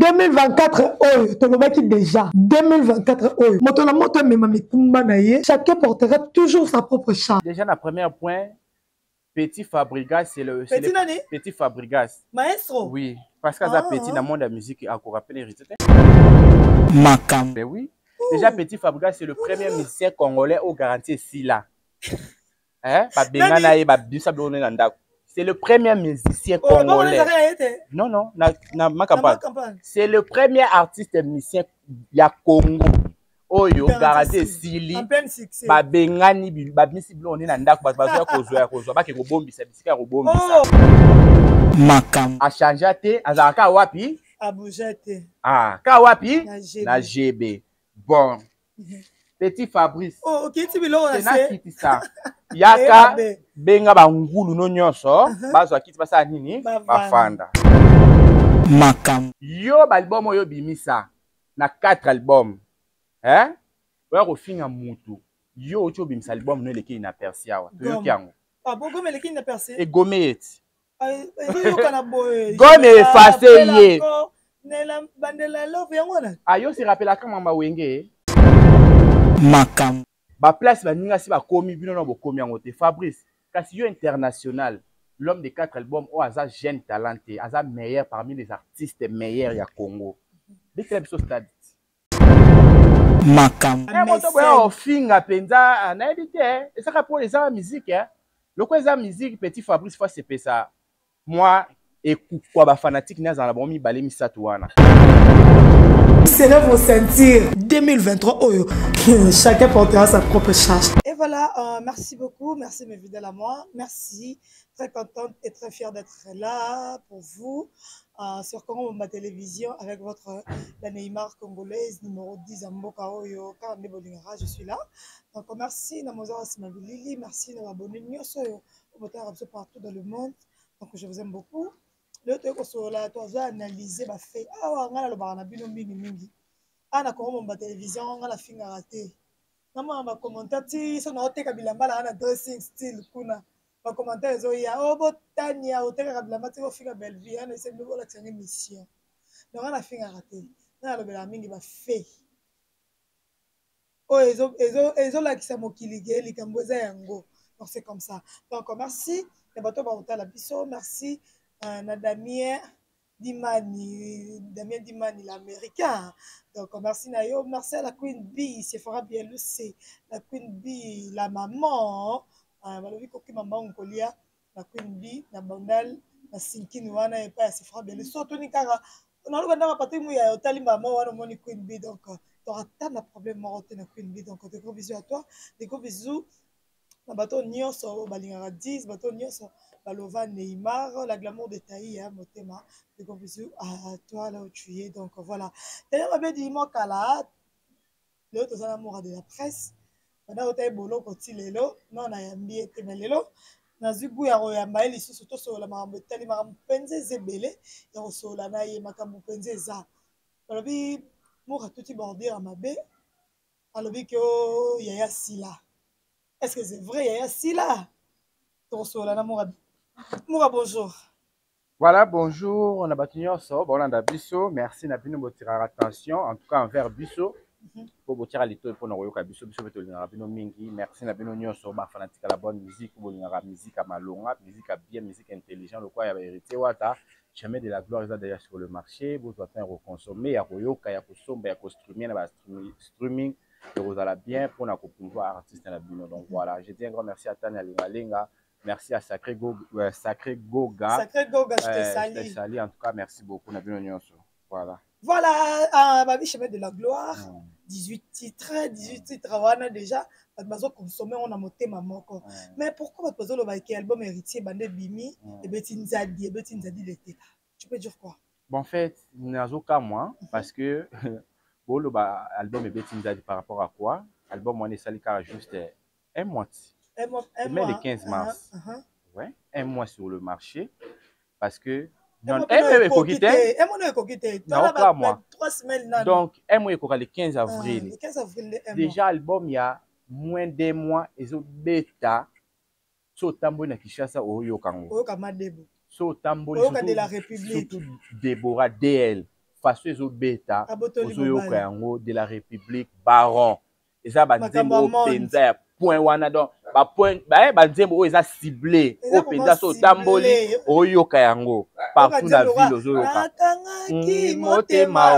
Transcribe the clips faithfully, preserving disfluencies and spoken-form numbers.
deux mille vingt-quatre oyo tolobaki déjà deux mille vingt-quatre oyo moto na moto mema mitumba na ye, chacun portera toujours sa propre chance. Déjà na premier point, Petit Fabregas c'est le Petit le nani? Petit Fabregas. Maestro. Oui, parce que ça ah, petit ah. Dans le monde de la musique encore rappelé hérité. Macam. Ben oui. Déjà Petit Fabregas c'est le premier musicien congolais au garantie si là. Hein? Ba bengana ye ba bisa blonné na ndako. C'est le premier musicien oh, congolais. Non, non, na, na, ma campagne. C'est le premier artiste musicien ya Congo. Oyo, garantie Sili. Ba bengani, ba misi blonde na ndako, ba bazoya kozwa kozwa, ba ke robombi, sa bisika robombi sa. Makam. A changé te, azaka wapi? A bougé te. Ah, ka wapi? Na G B. Bon. Petit Fabrice. Oh, ok, tu bilo na se. C'est na ça. Yaka benga bangulu no nyonso bazwa kiti basa nini bafanda Makam. Yo album oyo bimisa na quatre albums hein oya kofinga mutu yo ocho bimisa album no eleki na persia wa toyoki yango ah bon gome eleki na persia e gome eti ay yo kana boy gome efface ye nela bandela love yango na ayo se rappela kama mawenge Makam. Ba place ba ninga si ba komi bino na bo komi yango te Fabrice kasi yo international l'homme de quatre albums o aza jeune talenté aza meilleur parmi les artistes meilleurs ya Congo de quel biso stade Makam e moto boya ofinga penza na edité et ça pour les arts musique hein le quoi les musique Petit Fabrice fois c'est ça moi et quoi ba fanatique na za na bon mi balé mi satouana. Cela vos sentir deux mille vingt-trois oyo chacun portera sa propre charge. Et voilà, euh, merci beaucoup, merci mes fidèles à moi, merci, très contente et très fière d'être là pour vous euh, sur Congo ma télévision avec votre la Neymar congolaise numéro dix à Mboka oyo Kande Bolingara, je suis là. Donc merci Namoza Simabilili, merci de m'abonner nyoso partout dans le monde. Donc je vous aime beaucoup. Le truc sur la toi analyser ba fait ah ngala lo bana bino mingi mingi ana ko mo ba télévision ngala finga raté nama ba commentaire ti so na oteka bilamba la na dressing style kuna ba commentaire zo ya o botania oteka bilamba ti ko finga belle vie ana se ndo la tanga mission donc ana finga raté na lo bela mingi ba fait o ezo ezo ezo la kisa mokili ge likamboza yango donc c'est comme ça donc merci na bato ba otala biso merci. Na Damien Dimani, Damien Dimani, l'américain. Donc, merci Nayo, merci à la Queen Bee, c'est fera bien le C. La Queen Bee, la maman, Malovi Koki maman Onkolia, la Queen Bee, la Bandal, la Sinkin Wana et pas, c'est fera bien le saut. Tony Kara, on a le droit de partir, il y a Otali maman, on a mon Queen Bee, donc, tu auras tant de problèmes, tu as Queen Bee, donc, des gros bisous à toi, des gros bisous. Na bato nyonso balingara dix bato nyonso balova Neymar la glamour de Taï hein motema de gros bisous à toi là où tu es donc voilà tellement ma belle dimanche kala le to za amour de la presse bana otaye bolo koti lelo non na yambi ete lelo na zugu ya royamba eli susu to so la mambo tali makambo penze zebele ya so la na ye makambo penze za balobi moura tuti bordir mabe alobi ke o yaya sila. Est-ce que c'est vrai, Yaya Sila? Moura, bonjour. Voilà, bonjour. On a battu ça. Bon, on a biso. Merci, n'a pas tirer attention. En tout cas, envers biso. Pour vous tirer les taux pour nous regarder biso, biso beto lingara bino mingi. Merci, n'a pas nous so ba fanatique à la bonne musique, pour lingara musique à malonga, musique à bien, musique intelligente. Le quoi, il y a hérité wata. Jamais de la gloire est déjà sur le marché. Vous doit faire reconsommer. Il y a koyoka, il y a kosomba, il y a kostrumien, il y a streaming. Vous allez bien pour nous pouvoir artiste la bino. Donc voilà, je dis un grand merci à Tania Lingalinga, merci à Sacré Go, euh, Sacré Goga. Sacré Goga, je te euh, salue. Je te salue en tout cas, merci beaucoup. Voilà. Voilà, ma vie chemin de la gloire. Mm. dix-huit titres, dix-huit titres, on a déjà. Bazo consommer on a monté maman quoi. Mais pourquoi bazo le baïké album héritier bandé bimi et Betty Nzadi et Betty Nzadi l'été. Tu peux dire quoi? Bon en fait, n'azo qu'à moi parce que bon, le album est bien par rapport à quoi? L'album, on est sali car juste un mois. Un mois. Un mois. Le quinze mars. Uh -huh. Ouais, un mois sur le marché. Parce que. Non, un mois est coquité. Un mois est coquité. Non, pas moi. Trois semaines. Donc, un mois est coquité le quinze avril. Le quinze avril. Déjà, l'album, il y a moins d'un mois. Et au bêta. So tambo na Kishasa au Yokango. Au Kamadebo. So tambo de la République. Surtout Déborah D L. façon ezo beta Abotoli ozo yoka mobali. yango de la République baron eza ba nzembo Makambo ya penza ya point wana donc ba point ba ba nzembo oyo eza ciblé Eza o penza so vraiment tamboli ciblé. oyoka yango partout na ville ozo yoka nakangaki motema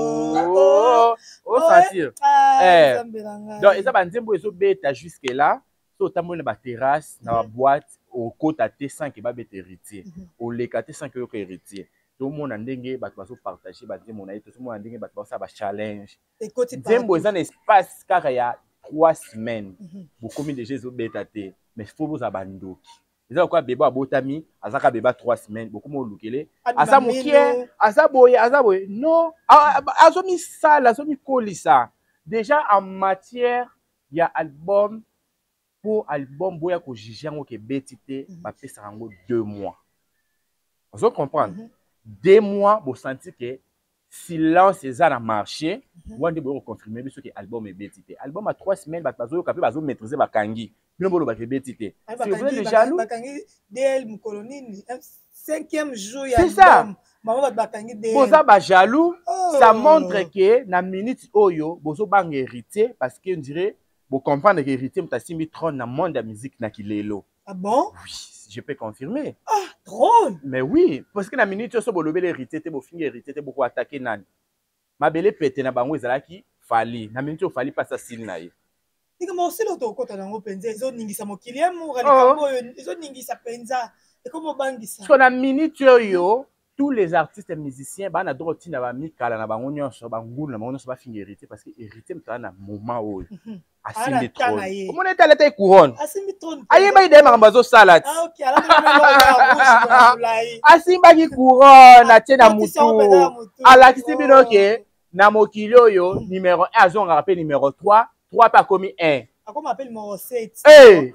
o o sentir eh donc eza ba nzembo ezo beta jusque là so tamboli na ba terrasse na ba boîte au kota te sans que ba bete héritier au leka te sans que yoka héritier tout le monde a ndenge bato bazo partager ba nzembo na ye tout le monde a ndenge bato bazo ba challenge nzembo eza na espace kaka ya trois semaines bokomi déjà ezo beta te mais faut boza bandoki eza quoi beba abotami azaka beba trois semaines bokomi olukele asa mokie asa boye asa boye non azo mi sala azo mi kolisa déjà en matière ya album pour album boya ko juger yango ke beti te bapesa yango deux mois vous comprendre deux mois vous sentez que silence eza na marché wande boyo confirmer biso que album est beti te album à trois semaines bato bazo yoka pe bazo maîtriser bakangi bino bolo ba ke beti te si vous êtes jaloux bakangi del mukolonini cinquième jour ya album maman bato bakangi del boza ba jaloux ça montre que na minute oyo bozo bang héritier parce que on dirait vous comprendre que héritier mutasimbi trône na monde de la musique na kilelo. Ah bon? Oui, je peux confirmer. Ah, trône? Mais oui, parce que na minute so bolobé l'héritier te bo fingi héritier te beaucoup attaquer nani. Ma belle pété na bango ezalaki fali. Na minute fali pas ça style na ye. Nika mo selo to kota nango penza ezo ningisa mokili ya mo ralikambo ezo ningisa penza et comme bangisa. Parce que na minute yo tous les artistes et musiciens ba na droit tina ba mikala na bango nyonso ba ngulu na bango nyonso ba fingi héritier parce que héritier mtana na moment oyo. Asimbi trône. Comment est elle était couronne? Asimbi trône. Aye ba ide makambazo salade. Ah OK, alors tu me asimba ki couronne atie na mutu. Alakisi bino ke na mokili oyo numéro un azonga rappel numéro trois, trois pas commis un. Ako m'appelle numéro sept. Eh.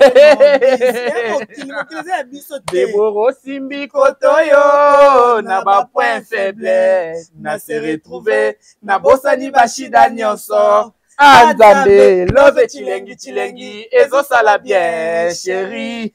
Deboro simbi kotoyo na ba point faible na se retrouver na bosani bashida nyonso. Anzambe, love chilengi chilengi, ezo sala bien, chérie.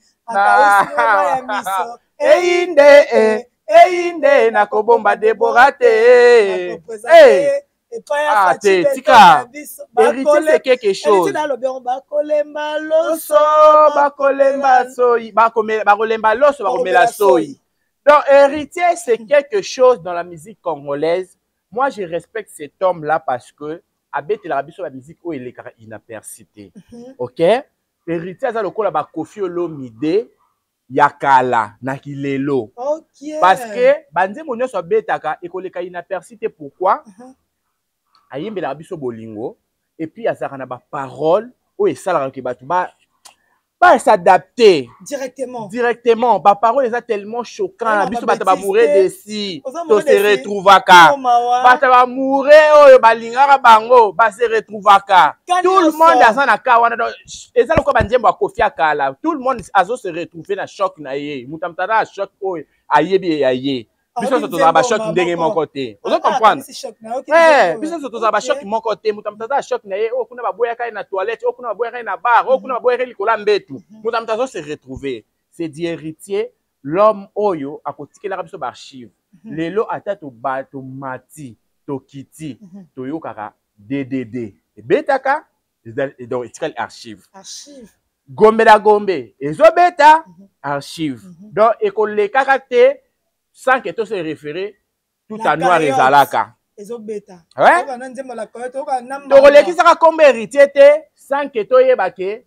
Einde, e, einde, na kobomba deborate. Eh, ah, te, tika. Héritier, c'est quelque chose. Bakolemba loso, bakolemba soyi, bakolemba loso, bakomela soyi. Donc, héritier, c'est quelque chose dans la musique congolaise. Moi, je respecte cet homme-là parce que abete la biso la musique où il est inapercité. OK? Héritier za lokola ba Kofi Olomide yakala na kilelo. OK. Parce que bandi monyo so betaka ekoleka inapercité pourquoi? Ayimbe la biso bolingo et puis azaka na ba parole où esala ke batu ba pas s'adapter directement directement ba parole eza tellement choquant la biso bata ba mourir desi to se retrouvaka bata ba mourir oyo balingaka bango ba se retrouvaka tout le monde aza na ka wana eza lokwa banzembo akofia kala tout le monde azo se retrouver na choc na ye mutamtana na choc oyo ayebi ya ye biso so toza ba choc ndenge moko te ozo comprendre eh biso so toza ba choc moko te mutamtana choc na ye o kuna ba boya kai na toilette o kuna ba boya kai na bar o kuna ba boya kai likola mbetu mutamtana se retrouver c'est dit héritier l'homme oyo akotikela biso ba archive lelo ata to ba to mati to kiti to yokaka D D D et betaka donc etikali archive archive gombe la gombe ezo beta archive donc ekolekaka te sans que tout se référer tout à noir et zalaka. Ezo beta. Ouais. Donc les qui sera comme héritier te sans que tout yeba ke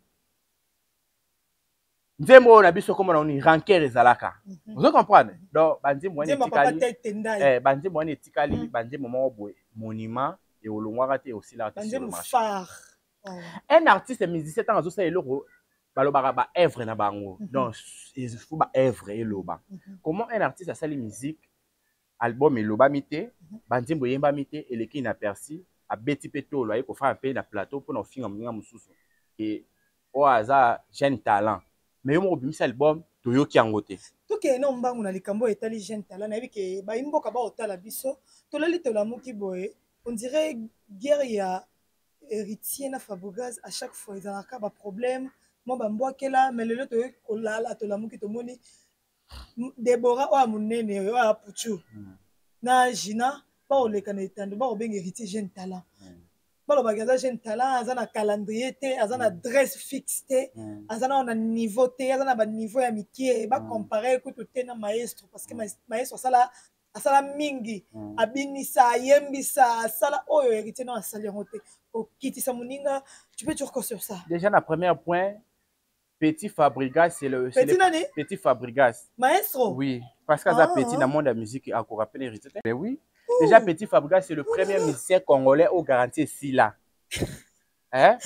nzembo na biso comme on ranker et zalaka. Vous comprenez? Donc bandi mo etikali. Eh bandi mo etikali bandi mo boy monument et olongwaka te aussi là sur le marché. Un artiste et musicien tant azo sa eloko balobaka ba œuvre na bango donc il faut ba œuvre eloba comment un artiste a sali musique album eloba mité banzembo yemba mité eleki inaperçu a beti petolo ayi ko fa un peu na plateau pour no finga munga mususu et o aza jeune talent mais yo mo bimisa album toyoki yango te to ke no mbangu na likambo etali jeune talent na biki ba imboka ba otala biso to lali to la muki boye on dirait guerre ya héritier na Fabregas à chaque fois ils ont un problème. Moi, je suis là, mais le temps où je suis là, je suis Déborah, je suis là, na Gina, baoleka na etando baobenga héritier jeune talent balobaki aza jeune talent aza na calendrier te aza na adresse fixe te aza na niveau te aza na baniveau ya mikie bacompare kutu te na maestro parce que maestro asala asala mingi abinisa ayembisa asala oyo héritier na asali yango te okitisa moninga. Tu peux toujours quoi sur ça? Déjà na premier point, Petit Fabregas c'est le Petit nani? Petit Fabregas maestro. Oui, parce que ça petit dans le monde de la musique à quoi rappeler héritier. Mais oui. Déjà, Petit Fabregas, c'est le premier musicien congolais au garanti ici là. Hein?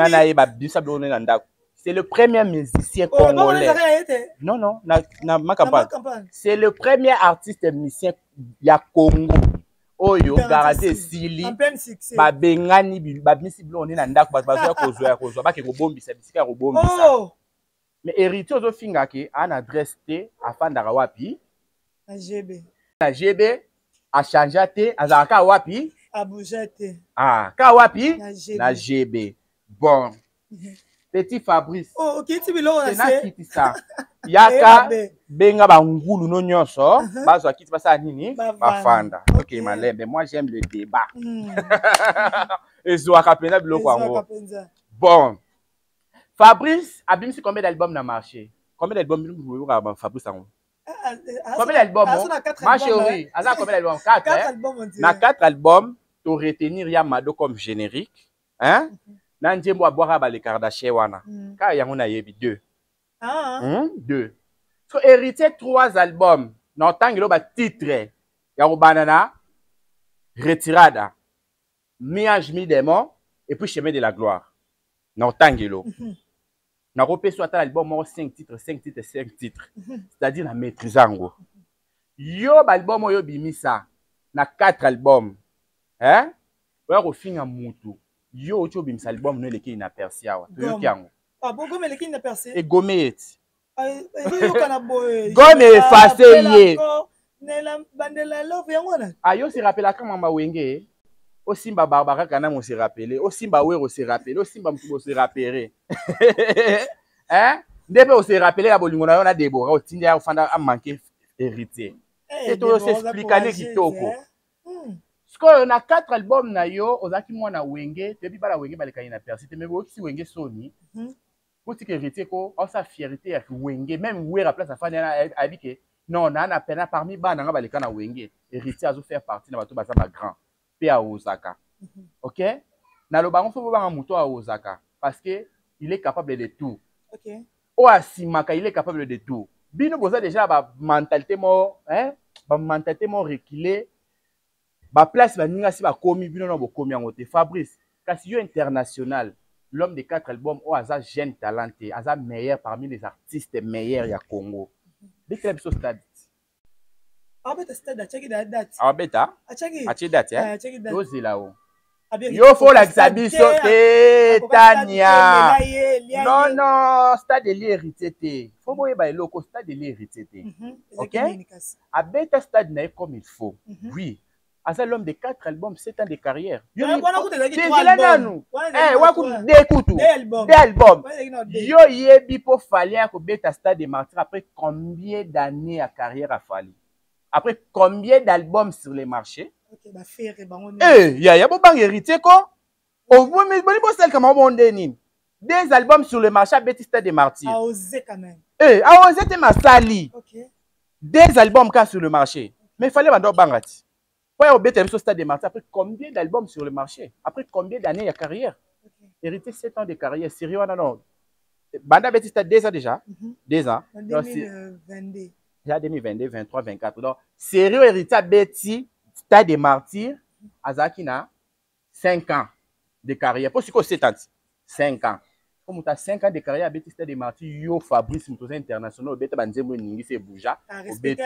C'est le premier musicien congolais. Non, non, na, na, ma campagne. C'est le premier artiste musicien ya Congo. Oh, yo, garanti ici. Ba bengani, ba misi blonde na ndako, ba ba kozo ya kozo, ba ke robombi, sa bisika robombi sa. Mais héritier ozo finga ke an adresse te afin d'arawapi. Na G B. Na G B. A changé te, a ka wapi? A bougé te. Ah, ka wapi? Na G B. Bon. Petit Fabrice. Oh, ok, tu bilo na se. Kiti sa. Yaka benga ba ngulu no nyonso, bazo kiti basa nini? Ba fanda. OK, malembe, moi j'aime le débat. Ezo akapenda biloko yango. Bon. Fabrice a bien combien d'albums na marché? Combien d'albums vous avez Fabrice en combien d'albums? Ma chérie, à combien d'albums? quatre albums. Na quatre albums, tu retenir Yamado comme générique. Hein? Nandje mo boire ba les Kardashian wana. Ka yango na yebi deux. Ah. Deux. So hérité trois albums. Na tangelo ba titre. Ya banana Retirada. Miage mi démon et puis Chemin de la gloire. Na tangelo. Na repé soit l'album cinq titres, cinq titres, cinq titres. C'est-à-dire na maîtrisango. Yo album yo bimisa na quatre albums. Hein? Wa ko finga mutu. Yo cho bimisa album no leki na persia wa. Yo kiango. Ah bon comme leki na persia. E gomet. Ay yo kana boy. Gomme effacé ye. Nela bandela love yango na. Ayo se rappela quand mama wenge. O Simba Barbara kana mo se rappeler. O Simba Wero se rappeler. O Simba Mtubo se rappeler. Hein? Ndebe o se rappeler la bolingo na yo na Deborah o tindi ya fanda a manquer héritier. Et to se expliquer kitoko. Parce que na quatre albums na yo ozaki mwana wenge, te bi bala wenge baleka na persiste mais aussi wenge soni. Pour que héritier ko o sa fierté ya wenge même wera place à fanda a dit que non na na pena parmi bana nga baleka na wenge, héritier azo faire partie na bato bazama grand. P à Osaka. OK? Na lo bango faut banga muto à Osaka parce que il est capable de tout. OK. O asimaka il est capable de tout. Bino boza déjà ba mentalité mo, hein? Ba mentalité mo reculé. Ba place ba ninga si ba komi bino no bo komi yango te. Fabrice, kasi yo international, l'homme de quatre albums o aza jeune talenté, aza meilleur parmi les artistes meilleurs ya Congo. Dès que biso stade. Ah beta stade a cheki date. Ah beta. A cheki. A cheki date, hein? Yo zilao. Yo faut la biso te Tania. Non non, stade de l'héritier te. Faut boye ba eloko stade de l'héritier te. OK? A beta stade na comme il faut. Oui. Asa l'homme de quatre albums, sept ans de carrière. Yo albums. Eh, wa ku d'écoute. Des albums. Yo yebi pour falloir ko beta stade de martyr après combien d'années à carrière a fallu? Après combien d'albums sur les marchés? Ok, bah faire eh, il y a bon bang héritier quoi? Au bout mais bon celle comme on dit. Des albums sur le marché Baptiste des Martyrs. A osé quand même. Eh, a osé te ma sali. OK. Des albums cas sur le marché. Mais il fallait bando bangati. Pour au Baptiste Stade des Martyrs après combien d'albums sur le marché? Après combien d'années de carrière? OK. Hérité sept ans de carrière, sérieux non non. Banda Baptiste deux ans déjà. deux ans. deux mille vingt-deux. Déjà deux mille vingt-deux, vingt-trois, vingt-quatre. Donc, sérieux héritier Betty, Stade des Martyrs, Azakina, cinq ans de carrière. Pour ce que c'est cinq ans. Comme tu as cinq ans de carrière, Betty Stade des Martyrs, yo Fabrice Moutosa international, Betty Banzemo Ningi se bouja. Au Betty.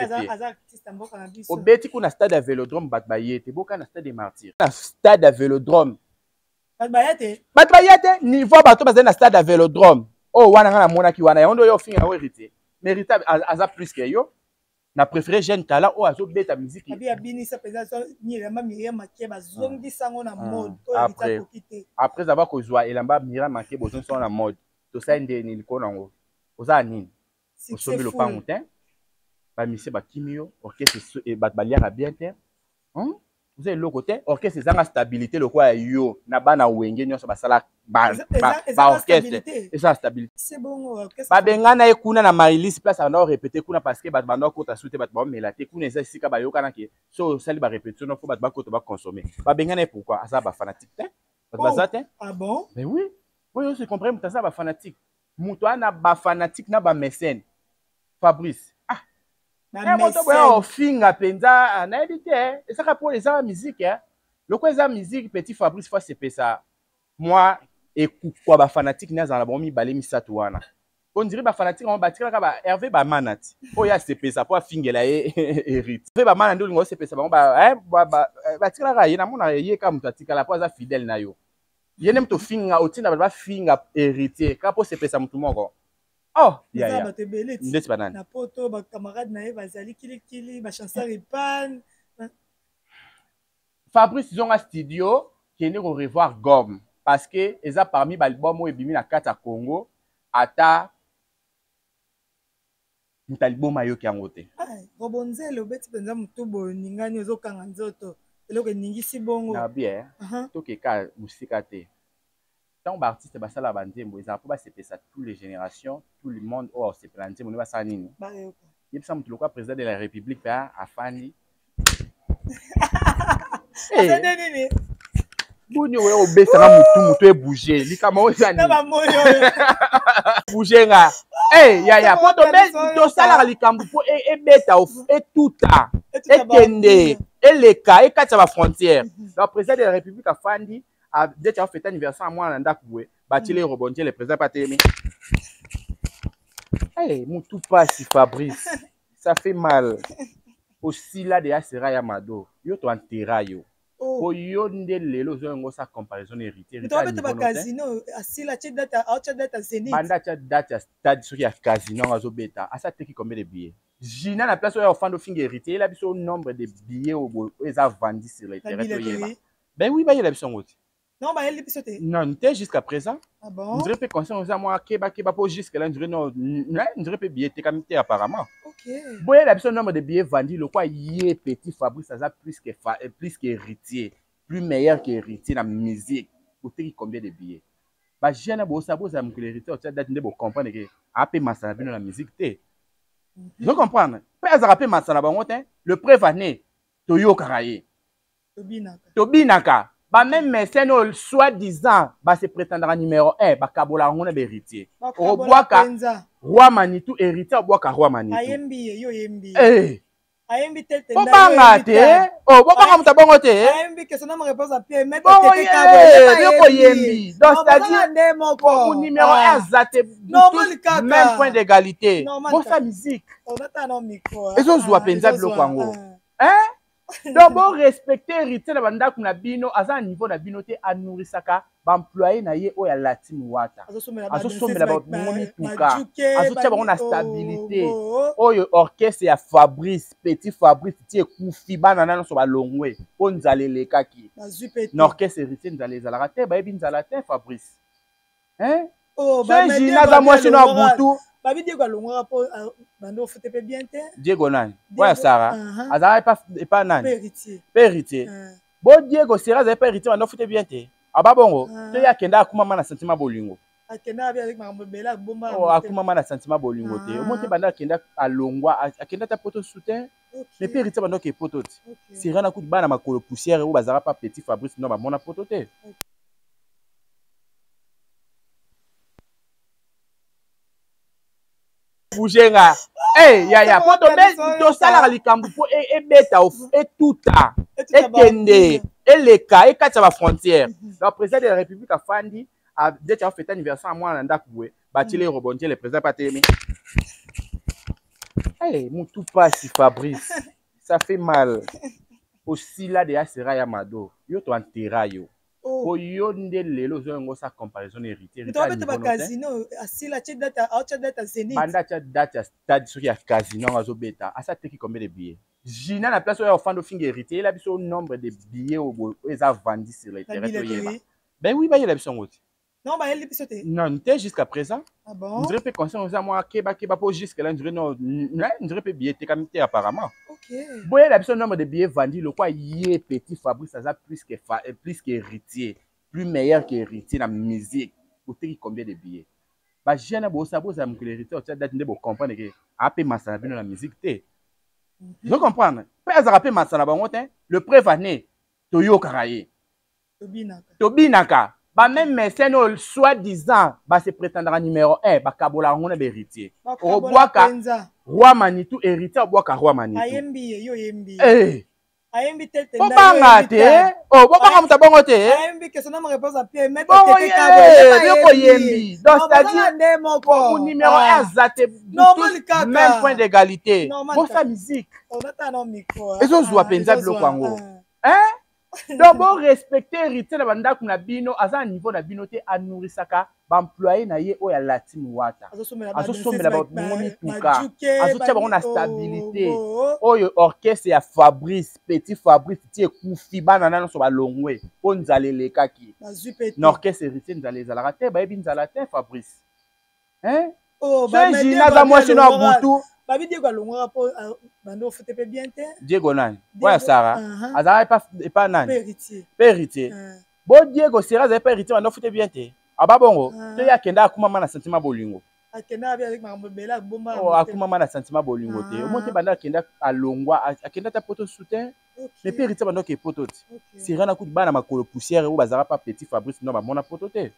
Au Betty qu'on a stade à Vélodrome, Batbayete, beaucoup na Stade des Martyrs. Na stade à Vélodrome. Batbayete. Batbayete, niveau bateau basé na stade à Vélodrome. Oh, wana na mona ki wana, yondo yo finga na héritier. Mérita aza plus que yo. Na préféré jeune talent ou azo beta musique. Abi abini sa présence ni elamba Myriam Maké bazongi sango na mode to après kokite. Après avoir kozwa elamba Myriam Maké bozongi sango na mode. To sa ndeni liko nango. Oza nini? Osomi le pangutin. Ba mise ba kimio, orchestre et ba baliara bien terre. Hein? vous avez le côté orchestre ezanga stabilité le quoi yo na bana wenge nyonso basala ba ba orchestre eza stabilité c'est bon orchestre ba bengana e kuna na Maïlis place on a répéter kuna parce que ba banda ko ta souté ba ba melate kuna eza sika ba yokana ke so sali ba répétition no faut ba ba ko to ba consommer ba bengana pourquoi asa ba fanatique te ba za te ah bon mais oui oui je comprends mutasa ba fanatique muto ana ba fanatique na ba mécène Fabrice ah na moto boyo finga penza na edité et ça pour les arts musique hein le quoi les musique petit Fabrice fois c'est ça moi et quoi ba fanatique na za na bomi balé mi satouana on dirait ba fanatique on batira ka ba Hervé ba manati o ya c'est ça pour fingela e hérite Hervé ba manandi ngo c'est ça ba hein ba batira ka yena mona ye ka mutatika la poza fidèle na yo yene mto finga otina ba finga héritier ka po c'est ça mtu moko. Oh, ya ya. Ndeti banani. Na poto ba camarade na ye bazali kili kili ba chanseur ipan. Fabrice zonga studio qui est au revoir Gomme parce que eza parmi ba album et bimi na kata Congo ata mutalibom ayo ki angote. Ah, robonzelo beti penza mutubo ningani ozokanga nzoto. Eloko ningisi bongo. Na bien. To ke ka musika te. Tant d'artistes basala bandembo ils ont pas c'est ça toutes les générations tout le monde oh c'est planté mon basa nini ba yoka yep ça mutu lokwa président de la république pa afani eh nini buni we obesa na mutu mutu e bouger likama o zani na ba moyo bouger nga eh ya ya poto be to sala likambu po e beta e tuta e kende e leka e katsa ba frontière le président de la république afandi a dès tu as fait anniversaire à moi à Ndakoué, bâti les rebondir les présidents pas t'aimer. Eh, mon tout passe Fabrice, ça fait mal. Aussi là de Asera Yamado, yo to antera yo. Oh yo ndele lo zo ngo sa comparaison héritier. Tu vas mettre ba casino, asila cha data, out cha data Zénith. Banda cha data stade sur ya casino ngazo beta. Asa te qui combien de billets? Gina la place où ya fan de finger héritier, il a biso nombre de billets au ils a vendu sur les terrains. Ben oui, ben il a biso ngoti. Non, bah, elle est pisotée. Non, t'es jusqu'à présent. Ah bon? On dirait que conscient aux amours, Keba, Keba, pour jusqu'à là, on dirait non, on dirait que billet, t'es comme t'es apparemment. Ok. Bon, il y a le nombre de billets vendus, le quoi, il est petit Fabrice, ça a plus que plus qu'héritier, plus meilleur qu'héritier dans la musique. Pour te combien de billets? Bah, j'ai un beau sabot, ça me que l'héritier, tu as date de comprendre que après Massana dans la musique, t'es. Je comprends. Pas à rappeler Massana, le prévané, Toyo Karaye. Tobinaka. Tobinaka. Bah même mécène soi-disant bah se prétendra numéro un bah kabola on est héritier au boaka roi Manitou héritier au boaka roi Manitou ayembi yo yembi eh ayembi tete nda banga te oh banga muta bongo te ayembi que son nom réponse à pied mettre tete kabo ko yembi donc c'est-à-dire au numéro un zate même point d'égalité pour sa musique on attend non micro et zo zwa penza biloko ngo hein. Donc, bon, respecter héritier na banda kuna bino, à un niveau na bino te anourissaka, employé na ye o ya latim wata. Azo somela ba momi tuka. Azo tia ba na stabilité. O yo orchestre ya Fabrice, petit Fabrice tie kufi bana na so ba longwe. O nzale lekaki. Na orchestre héritier nzale zalaka te ba ebi nzala te Fabrice. Hein? Oh, ba Gina za moi chez no butu. Babi Diego alongwa po bando fote pe bien te. Diego nani? Wa Sara. Azara pas pas nani? Héritier. Héritier. Bon Diego Sera za pas héritier bando fote bien te. Aba bongo. Te ya kenda akuma mana sentiment bolingo. Akenda abi avec makambo bela bomba. Oh akuma mana sentiment bolingo te. O monte banda kenda alongwa akenda ta poto soutien. Mais pe héritier bando ke poto te. Sera na ku bana makolo poussière ou bazara pas petit Fabrice non ba mona poto te. Bougenga. Eh, ya ya, poto be to sala likambu po e beta e tuta. E kende, e leka, e katsa ba frontière. Le président de la République a fandi a dès tu as fait anniversaire à moi à Ndakoué, bâti les rebondir les présidents pas t'aimer. Eh, mon tout passe Fabrice. Ça fait mal. Aussi là de Asera Yamado, yo to antera yo. Oh yo ndele lo zo ngo sa comparaison héritier. Tu vas mettre ba casino asila cha data out cha data Zénith. Banda cha data stade sur ya casino ngazo beta. Asa te qui combien de billets? Gina la place où ya fan de finger héritier, il a biso nombre de billets au ils a vendu sur les terrains. Ben oui, bah il a biso ngoti. Non, bah elle est pisotée. Non, t'es jusqu'à présent. Ah bon? On dirait que conscient aux moi keba keba pour jusque là on dirait non on dirait que billet kamité apparemment. OK. Boye la personne nombre de billets vendus le quoi yé petit Fabrice ça plus que fa, plus qu'héritier, plus meilleur qu'héritier dans la musique. Pour te combien de billets? Bah jeune bo ça bo ça me l'héritier tu as date de comprendre que après massa dans la musique té. Je comprends. Pas ça rappeler massa na bango té. Le prévané Toyo Karaye. Tobinaka. Tobinaka. Bah même médecin soi-disant bah se prétendre numéro un bah kabola on est héritier. Au boaka roi Manitou héritier au boaka roi Manitou. Ayembi yo yembi. Eh. Ayembi tete. Bobanga te. Oh bobanga mutabongo te. Ayembi que son nom réponse à Pierre mettre tete kabola. Yo yembi. Donc c'est-à-dire mon numéro un zate même point d'égalité. Bon sa musique. On attend non micro. Ils ont joué penza biloko yango. Hein? Donc, bon, respecter héritier de banda kuna bino, à un niveau de bino te anourissaka, employé na ye o ya lati muwata. Azo somela ba moni tuka. Azo tia ba na stabilité. Oyo orchestre ya Fabrice, petit Fabrice tie kufi bana na so ba longwe. Po nzale le kaki. Na orchestre héritier nzale zalaka te ba yebi nzala te Fabrice. Hein? Oh, ba jina za moi sino butu. Babi Diego alongwa po bando fote pe bien te. Diego nani? Ouais Sarah. Azara pas pas nani? Héritier. Héritier. Bon Diego Serra za pas héritier bando fote bien te. Aba bongo. To ya kenda akuma mana sentiment bolingo. Akenda abi avec mambo bela bomba. Oh akuma mana sentiment bolingo te. Au moins te banda kenda alongwa akenda ta poto soutien. Mais pe héritier bando ke poto te. Serra na kuti bana makolo poussière ou bazara pas petit Fabrice non ba mona poto te.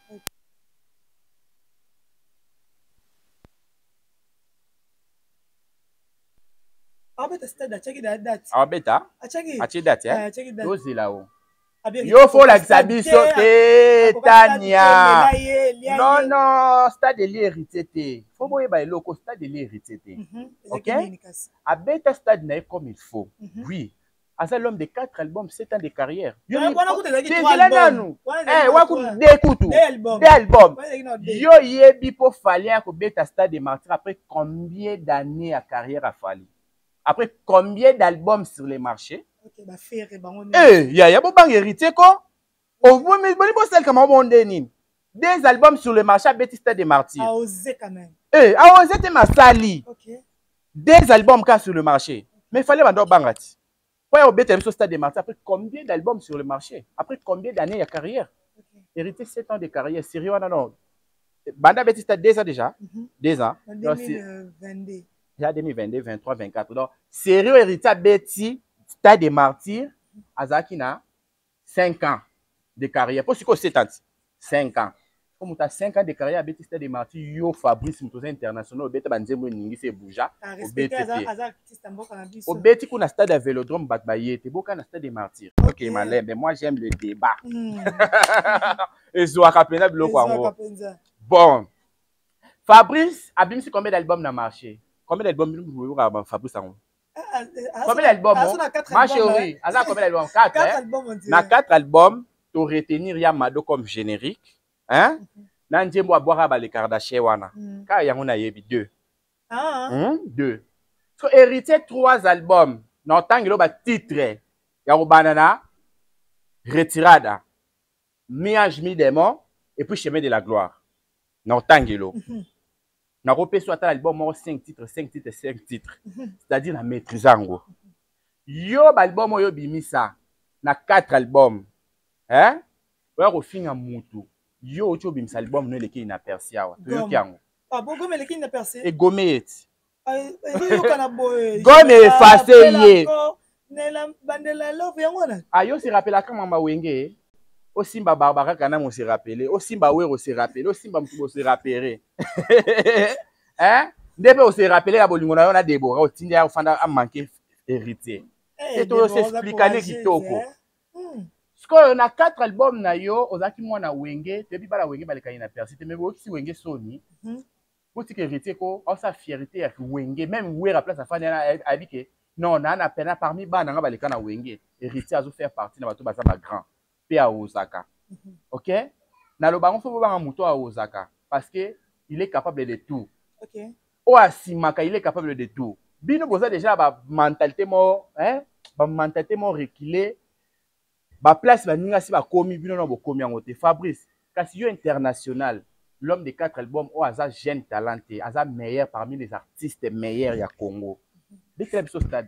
Abeta stade achaki da date. Abeta? Achaki. Achi date eh? Achaki date. Yo zila o. Yo faut la xabiso te Tania. Non non, stade de l'héritier te. Faut boye ba eloko stade de l'héritier te. OK? Abeta stade na comme il faut. Oui. Asa l'homme de quatre albums, sept ans de carrière. Yo albums. Eh, waku d'écoute. Des albums. Yo yebi po fallait ko beta stade de martyr après combien d'années à carrière a fallu? Après combien d'albums sur les marchés? Ok, bah faire bango. Eh, ya ya bo bang héritier ko? O vous me boni bo sel kama bon denin. Des albums sur le marché à Baptiste des Martyrs. A osé quand même. Eh, a osé te masali. OK. Des albums cas sur le marché. Mais il fallait bando bangati. Pourquoi au Baptiste Stade des Martyrs après combien d'albums sur le marché? Après combien d'années de carrière? OK. Héritier sept ans de carrière, sérieux non non. Banda Baptiste deux ans déjà. deux ans. deux mille vingt-deux. Déjà deux mille vingt-deux, vingt-trois, vingt-quatre. Donc, sérieux héritier Betty, Stade des Martyrs, Azakina, cinq ans de carrière. Pour ce que c'est cinq ans. Comme tu as cinq ans de carrière à Betty, Stade des Martyrs, yo Fabrice, Moutosa International, Betty Banzemo Ningi, c'est Bouja. Au Betty. Au Betty, qu'on a Stade de Vélodrome, Batbaye, t'es beau qu'on a Stade des Martyrs. Ok, malin, mais moi j'aime le débat. Et Zoaka Pena, bon. Fabrice, a bien su combien d'albums dans le marché? Combien d'albums vous avez Fabrice en combien d'albums? Ma chérie, Aza combien d'albums? quatre. Dans quatre albums, tu retenir Yamado comme générique. Hein? Nan Djembo boire à les Kardashian wana. Car y en a yebi deux. Ah. Deux. So héritier trois albums. Non tant que ba titre. Ya banana retirada. Miage mi démon et puis chemin de la gloire. Non tant que lo. Na repé soit l'album cinq titres, cinq titres, cinq titres. C'est-à-dire na maîtrisant. Yo album yo bimisa na quatre albums. Hein? Ouais au fin à mutu. Yo tu bimisa album no leki na persia wa. Yo kiango. Ah bon gomme leki na persia. Et gomet. Ay yo kana boy. Gomme effacé ye. Nela bandela love yangona. Ah yo se rappela quand mama wenge. Au Simba Barbara kana on se rappeler, au Simba Wero se rappeler, au Simba Mtubo se rappeler. Hein? Ndebe on se rappeler la bolingo na yona Deborah, au tindia ofanda a manquer héritier. Et to se expliquer kitoko. Parce que on a quatre albums na yo, ozaki mwana wenge, te bi bala wenge baleka ina persiste, mais si wenge soni. Pour que héritier ko, on sa fierté ya wenge, même Wera place afanya na abike. Non, na na pena parmi bana nga baleka na wenge. Héritier azo faire partie na bato bazama grand. À Osaka. OK? Nalobango faut voir un mouton à Osaka parce que il est capable de tout. OK. O Asimaka, il est capable de tout. Bino boza déjà ba mentalité mo, hein? Ba mentalité mo reculé. Ba place ba ninga si ba komi bino no bo komi ngote. Fabrice, kasi yo international. l'homme de quatre albums, oh, Aza jeune talenté, Aza meilleur parmi les artistes meilleurs ya Congo. Beta biso stade.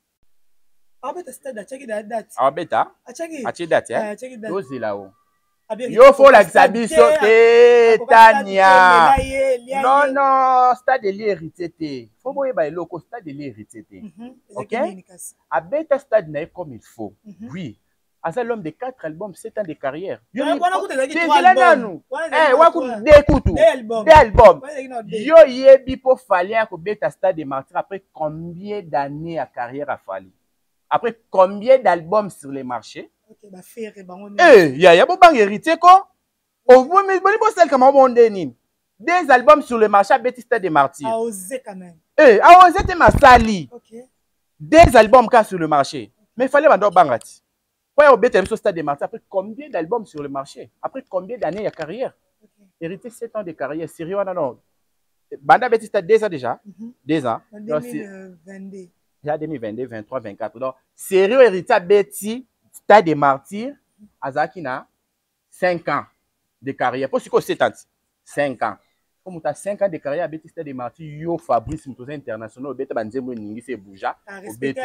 Ah beta stade a chaki da date. Ah beta. A chaki. A chaki date Ah hein. chaki date. Yo zilao. Yo faut la biso te Tania. Non non, stade li hérité te. Faut boye ba eloko stade li hérité te. OK? A beta stade na comme il faut. Oui. Aza l'homme de quatre albums, sept ans de carrière. Yo ni albums. Eh, waku d'écoute. Des albums. Yo yebi po fallait ko beta stade de martyr après combien d'années à carrière a fallu? Après combien d'albums sur les marchés? Ok, bah faire bango. Eh, ya ya bo bang hérité ko. O bo me bo sel comme on nini. Des albums sur le marché à beta stade de martyr. A osé quand même. Eh, a osé te masali. OK. Des albums cas sur le marché. Mais fallait bando bangati. Pourquoi au beta stade de martyr après combien d'albums sur le marché? Après combien d'années à carrière? Okay. Hérité sept ans de carrière, sérieux non non. Banda beta stade deux ans déjà. deux ans. deux mille vingt-deux. Déjà deux mille vingt-deux, vingt-trois, vingt-quatre. Donc, sérieux hérité Betty, stade des martyrs, Azakina, cinq ans de carrière. Pour ce que c'est cinq ans. Comme tu as cinq ans de carrière à Betty, stade des martyrs, yo Fabrice Moutouzé International, Betty Banzemo Ningi Bouja. Au Betty,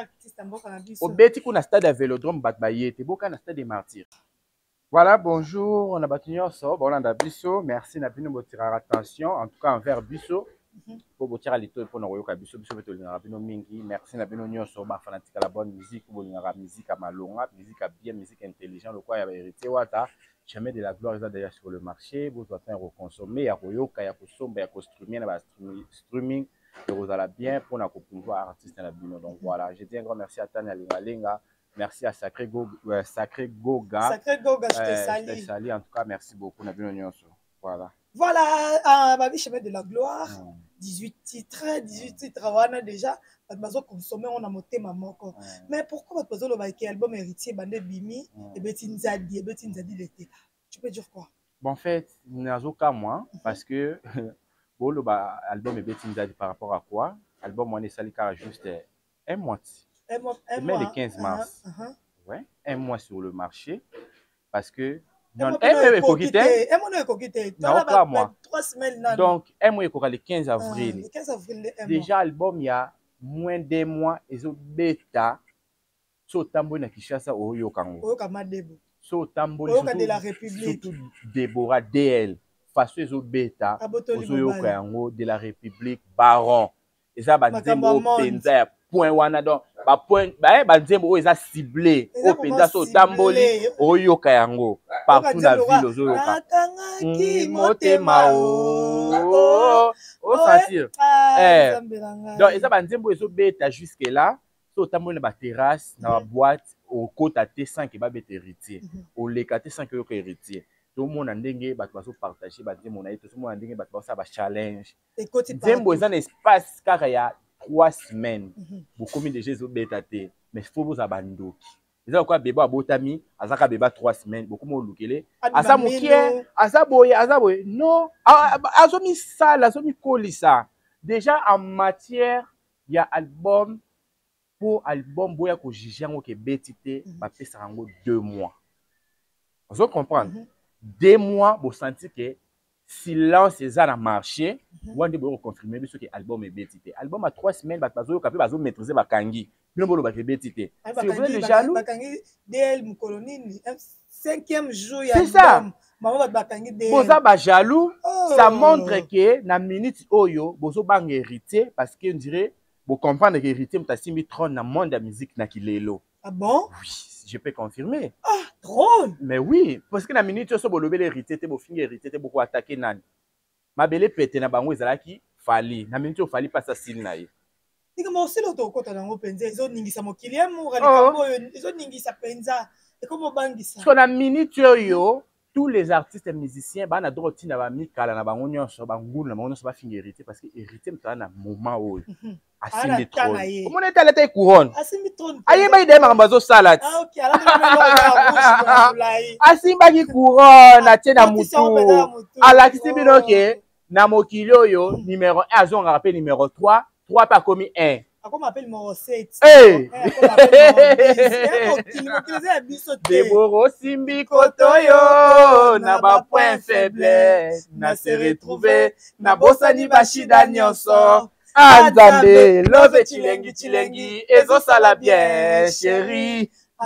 au Betty, qu'on a stade à Vélodrome, Batbaye, t'es beau qu'on a stade des martyrs. Voilà, bonjour, on a battu ça, bon, on a Bisso, merci, on a pu nous tirer attention, en tout cas envers Bisso. Pour vous tirer les taux pour nous voir Bisso, Bisso veut te mingi. Merci na bino nyonso ba fanatique à la bonne musique, pour la musique à malonga, musique à bien, musique intelligente, le quoi il y a hérité wata. Jamais de la gloire est d'ailleurs sur le marché, vous doit faire reconsommer, ya koyoka, ya kosomba, ya kostrumer, na streaming, que vous allez bien pour nous pouvoir artiste na bino. Donc voilà, je dis un grand merci à Tania Lingalinga. Merci à Sacré Goga, euh, Sacré Goga. Sacré Goga, je te euh, salue. Je te salue. En tout cas, merci beaucoup. Voilà. Voilà, ah, ma vie, chemin de la gloire. Mm. dix-huit titres, dix-huit titres, on a déjà. Bazo consommé, on a monté ma moko. Mm. Mais pourquoi bazo le baïké album héritier, bandé bimi, mm. et betin zadi, et betin zadi l'été là. Tu peux dire quoi? Bon, en fait, n'azo qu'à moi, mm -hmm. parce que bon, le album est betin zadi par rapport à quoi? Album, moi, est sali car juste un mois. Un mois, un mois. le quinze mars. Uh -huh, uh -huh. Ouais, un mois sur le marché. Parce que. Non, un mois est coquité. Un mois est coquité. Non, pas moi. Trois semaines. Donc, un mois est coquité le quinze avril. Le quinze avril, déjà, l'album, il y a moins d'un mois. Ils ont bêta. So tambo na Kishasa, au Yokango. Au Kamadebo. So tambo de la République. Surtout Déborah D L. Face aux bêta. Au Yokango de la République. Baron. Et ça, bah, Démo Penza. Point wana donc ba point ba ba nzembo o eza ciblé o penza so tamboli o yoka yango partout na ville ozo yoka motema o o sentir eh donc eza ba nzembo ezo beta jusque là so tamboli na ba terrasse na ba boîte au kota T cinq ba beta héritier o leka T cinq yoka héritier tout le monde a ndenge bato baso partager ba nzembo na tout le monde a ndenge bato baso ba challenge nzembo eza na espace kaka ya trois semaines. Beaucoup de gens ont bétaté, mais il faut vous abandonner. Ils ont quoi bébé à Botami, Azaka bébé trois semaines, beaucoup moins loukélé. Asa moukié, Asa boye, Asa boye. Non, Azomi ça, Azomi colissa. Déjà en matière, il y a album pour album boya ko jijango ke bétité, papé sarango deux mois. Vous comprenez? Deux mois, vous sentez que silence est à marché. Vous devez confirmer que l'album est bétité. L'album a trois semaines, vous avez maîtriser la kangi. Vous avez bétité. Si vous êtes jaloux, cinquième jour, c'est ça. Vous avez jaloux, ça montre que dans la minute oyo, vous avez hérité parce qu'on dirait, vous comprenez que hérité, vous avez mis trône dans le monde de la musique. Ah bon? Oui. Je peux confirmer. Ah, drôle! Mais oui, parce que dans la minute, vous avez hérité, vous avez hérité, vous avez attaqué Nani. Ma belle pète na bango ezalaki fali. Na minute fali pas ça style na ye. Nika mo silo to kota na ngo penza ezo ningisa mokili ya mo ralikambo ezo ningisa penza. Et comment bangisa? So na minute yo tous les artistes et musiciens ba na droit tina ba mikala na bango nyonso ba ngulu na bango nyonso ba fingi hérité parce que hérité mta na moment oyo. Asimbi trône. Comment est allé ta couronne? Asimbi trône. Aye ba ide makambazo salade. Ah OK, alors on va asimba ki couronne na tie na mutu. Ala kisibino ke na mokili oyo numéro un azonga rappel numéro trois, trois pas commis un. Ako m'appelle Morosette. Hey! Ako m'appelle Morosette. Deboro Simbi Kotoyo, na ba point faible, na se retrouver, na bosani bashida nyonso. Anzambe, love chilengi chilengi, ezo sala bien, chérie.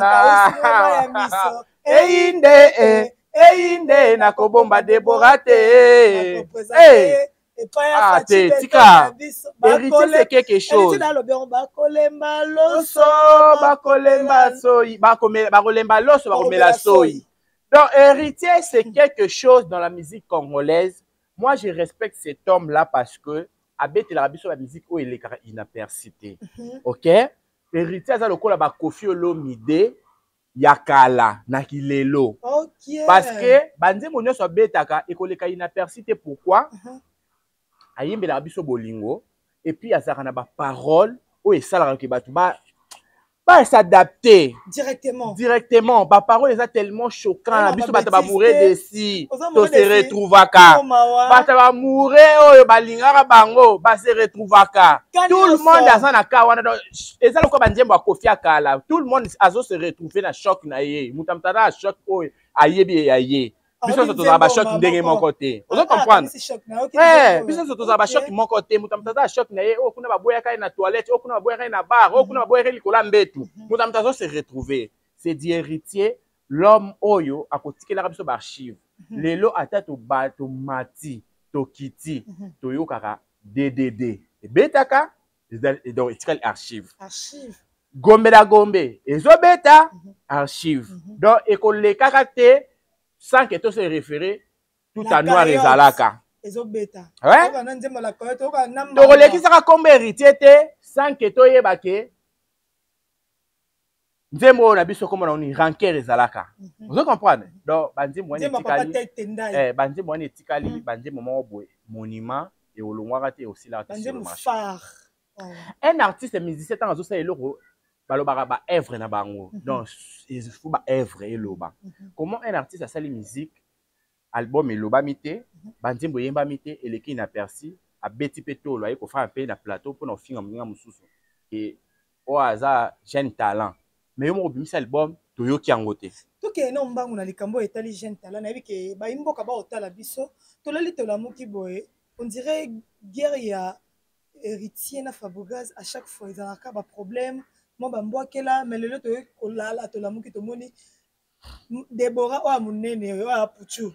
Einde, einde, na kobomba Debora te. Hey! Ah, te, tika. Héritier, c'est quelque chose. Bakolemba loso, bakolemba soyi, bakolemba loso, bakolemba soyi. Donc, héritier, c'est quelque chose dans la musique congolaise. Moi, je respecte cet homme-là parce que, abete la rabi sur la musique où il est inapercité. Ok? Héritier, ça le coup là, ba Kofi Olomide, yakala, nakilelo. Ok. Parce que, bandi monyo so betaka, ekoleka inapercité. Pourquoi? Ayembe la biso bolingo et puis azaka na ba parole o esala ke batu ba ba s'adapter directement directement ba parole eza tellement choquant biso bata ba mourir desi to se retrouvaka bata ba mourir oyo balingaka bango ba se retrouvaka tout le monde aza na ka wana eza lokwa banjembo akofi akala tout le monde azo se retrouver na choc na ye mutamtana choc oyo ayebi aye. Biso soto za ba choc ndenge mon côté. Vous comprenez? Eh, biso soto za ba choc mon côté, mutamtaza choc na ye, o kuna ba boya kai na toilette, o kuna ba boya kai na bar, o kuna ba boya kai likola mbetu. Mutamtaza se retrouver. C'est dit héritier, l'homme oyo akotikela biso ba archive. Lelo ata to ba to mati, to kiti, to yo kaka D D D. Et betaka, donc etikal archive. Archive. Gombe da gombe, ezo beta archive. Donc ekole kaka te sans que tout se référé tout à noir et zalaka. Ouais. Donc les qui sera comme héritier sans que tout yebake. Nzembo na biso comme on est ranké et zalaka. Vous comprenez? Donc bandi mo ni tikali. Eh bandi mo ni tikali, bandi mo boy monument et olongwa te aussi là sur le marché. Un artiste musicien tant azo ça eloko balobaka ba œuvre na bango. Donc il faut ba œuvre et loba. Comment un artiste a sali musique album et loba mité bandimbo yemba mité et leki inaperçu a beti petolo ay ko fa un peu na plateau pour na finga mnga mususu et o aza jeune talent mais yo mo bimisa album to yo ki angote to ke no mbangu na likambo etali jeune talent na biki ba imboka ba otala biso to lali to la muki boye on dirait guerre ya héritier na Fabogaz à chaque fois ils ont un problème. Moi, je suis là, mais le temps où je suis là, Debora ou Amunene ou Apuchu.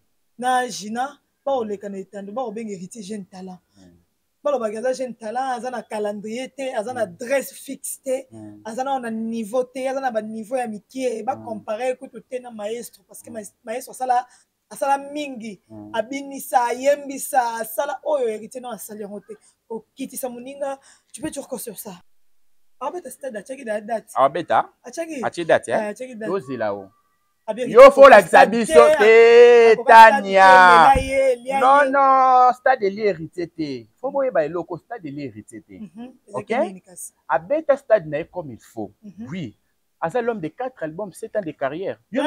Na Gina, pas au Lekanetando, pas au Ben héritier jeune talent. Pas au bagage jeune talent, à un calendrier, à une adresse fixe, à un niveau, à un niveau amitié, pas comparer écoute au maestro, parce que maestro, ça là, ça là mingi, abinisa, yembisa, ça là, oh héritier non, ça là, au kiti samuninga, tu peux toujours sur ça. Ah beta stade achaki da date. Ah beta. Achaki. Achi date hein. Yo zila yo faut la xabiso te Tania. Non non, stade de l'héritier te. Faut boye ba loko stade de l'héritier te. OK? A beta stade na comme il faut. Oui. Asa l'homme de quatre albums, sept ans de carrière. Yo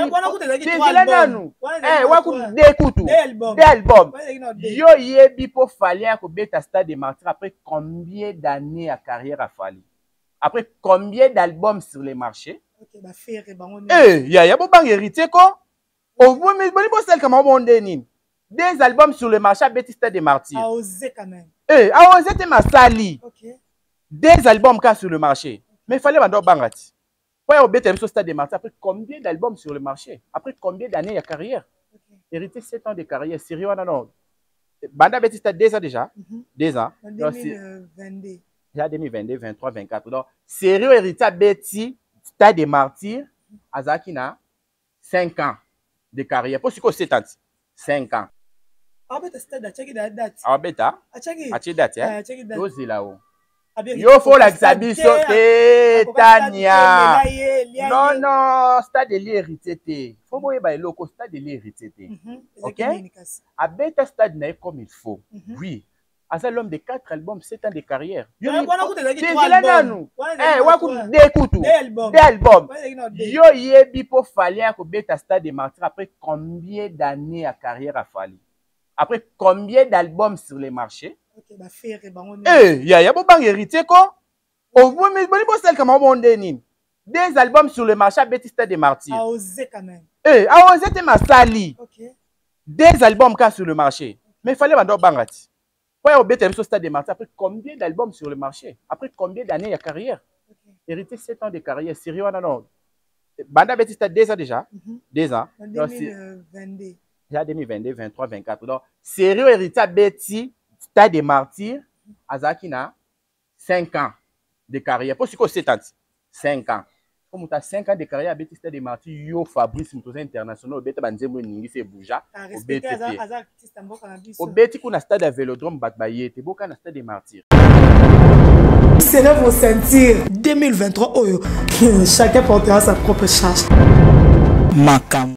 albums. Eh, wa ku de kutu. Des albums. Yo yebi pour Fally ko beta stade de martyr après combien d'années à carrière à Fally? Après combien d'albums sur les marchés? Ok, bah faire eh, ya ya bon héritier quoi? Au moins mais bon celle comme on dit des albums sur le marché à Baptiste des Martyrs. A osé quand même. Eh, a osé te masali. OK. Des albums cas sur le marché. Mais il fallait vendre bangati. Pourquoi au Baptiste Stade des Martyrs après combien d'albums sur le marché? Après combien d'années de carrière? Okay. Héritier sept ans de carrière, sérieux non non. Banda Baptiste deux ans déjà. deux ans. deux mille vingt-deux. Déjà deux mille vingt-deux, vingt-trois, vingt-quatre. Donc, sérieux héritier Betty, Stade des Martyrs, Azakina, cinq ans de carrière. Pour ce que c'est cinq ans. Ah, ben, stade à checker la date. Ah, ben, à checker date, hein? Yo, là-haut. Yo, faut la xabiso te Tania. Non, non, stade de l'héritier. Faut boye ba loko stade de l'héritier. OK? A beta stade na comme il faut. Oui. Asa l'homme de quatre albums, sept ans de carrière. Yo albums. Eh, wa ku de kutu. Des albums. Yo yebi pour Fally ko beta stade de martyr après combien d'années à carrière à Fally? Après combien d'albums sur les marchés? OK, bah faire eh, ya ya bon bang héritier quoi? Au bout, mais bon, celle comme on dit, des albums sur le marché, Baptiste des Martyrs. A osé quand même. Eh, a osé te ma sali. Ok. Des albums cas sur le marché. Mais il fallait m'en bangati. Pour au bête sur Stade des Martyrs, après combien d'albums sur le marché? Après combien d'années il y a carrière? Okay. Hérité sept ans de carrière. Sérieux, non, non. Banda Baptiste deux ans déjà. Mm-hmm. Deux ans. En deux mille vingt-deux. Déjà deux mille vingt-deux, vingt-trois, vingt-quatre. Donc, sérieux, hérité Betty, Stade des Martyrs, Azakina, cinq ans de carrière. Pour ce que c'est cinq ans. Comme tu as cinq ans de carrière, Betty Stade des Martyrs, yo Fabrice Moutouzé International, Betty Banzemo Ningi se bouja. Au Betty. Au Betty, qu'on a stade à Vélodrome, Batbaye, t'es beau qu'on a stade des Martyrs. Serrez vos ceintures. deux mille vingt-trois, oh, chacun portera sa propre charge. Makam.